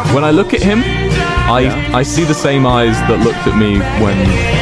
when I look at him, I see the same eyes that looked at me when